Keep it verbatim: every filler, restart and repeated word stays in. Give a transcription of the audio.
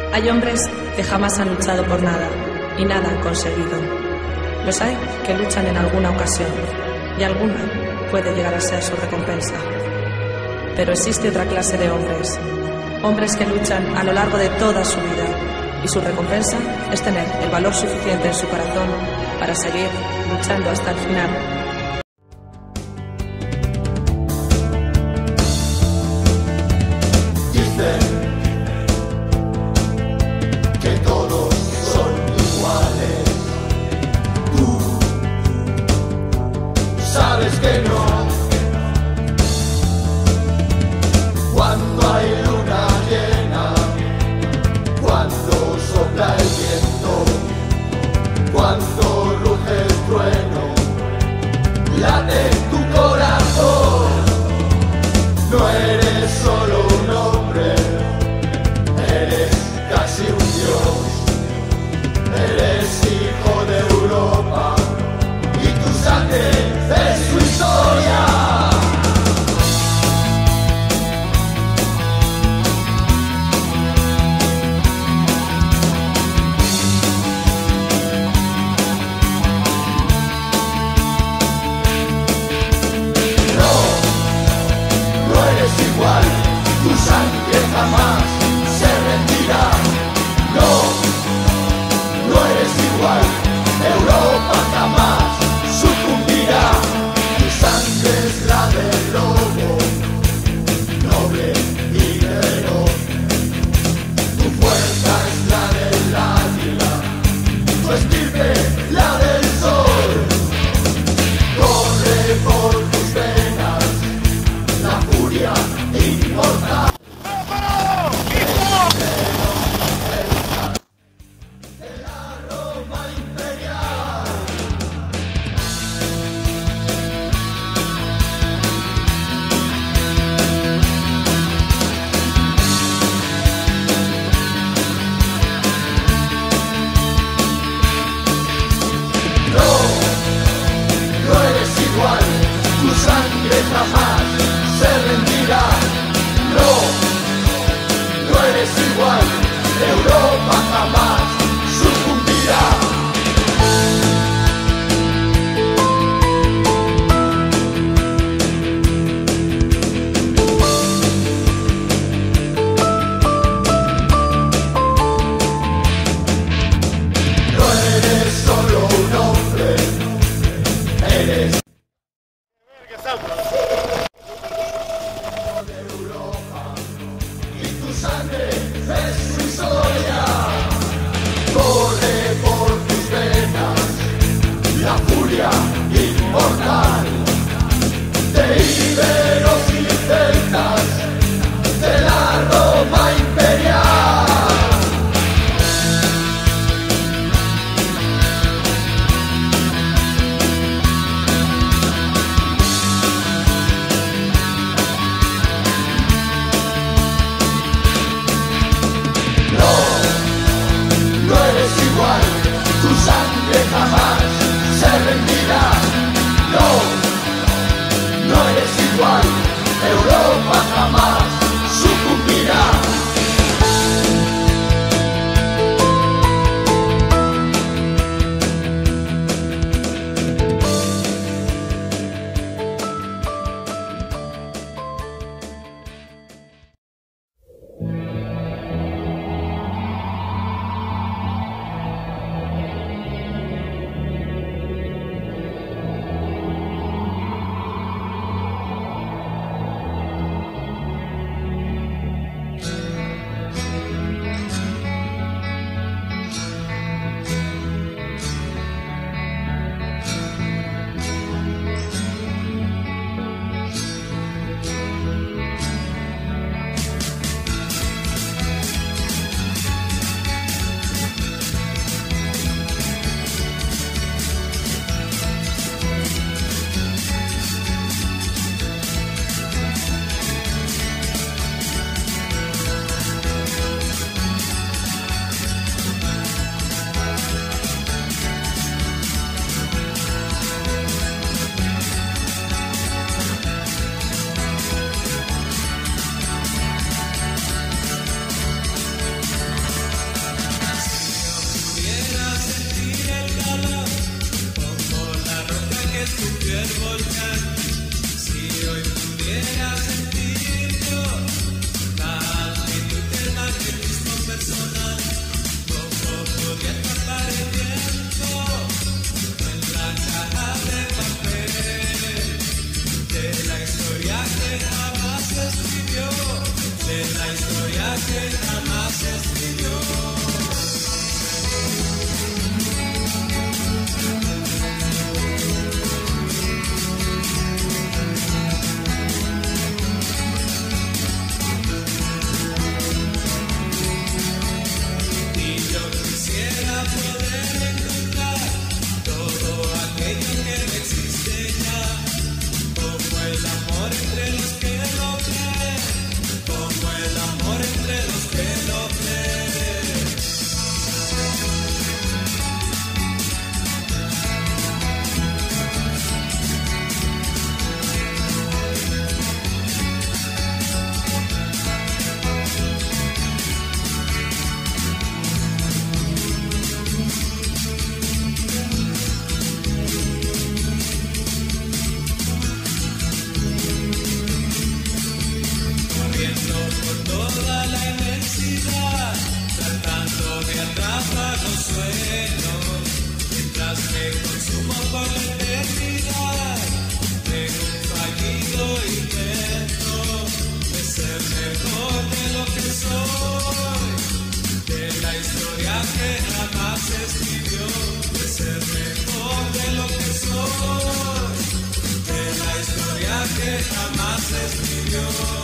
Hay hombres que jamás han luchado por nada y nada han conseguido. Los hay que luchan en alguna ocasión y alguna puede llegar a ser su recompensa. Pero existe otra clase de hombres, hombres que luchan a lo largo de toda su vida y su recompensa es tener el valor suficiente en su corazón para seguir luchando hasta el final. Que todos son iguales. Tú sabes que no. Cuando hay luna llena, cuando sopla el viento, cuando ruge el trueno, late tu corazón. No eres solo un hombre, eres casi un dios. Eres hijo de Europa y tu sangre es su historia. No, no eres igual, tu sangre jamás se rendirá. No, no eres igual, Europa jamás sucumbirá. Tu sangre es la del lobo, noble y feroz. Tu fuerza es la del águila, tu estirpe la del sol. Corre por tus venas la furia inmortal. Tu sangre jamás se rendirá. No, no eres igual, Europa jamás sucumbirá. No eres solo un hombre, eres de Europa y tu sangre es su historia. Corre por tus venas la furia inmortal de íberos y celtas de la Roma imperial. que jamás escribió, de ser mejor de lo que soy, de la historia que jamás escribió.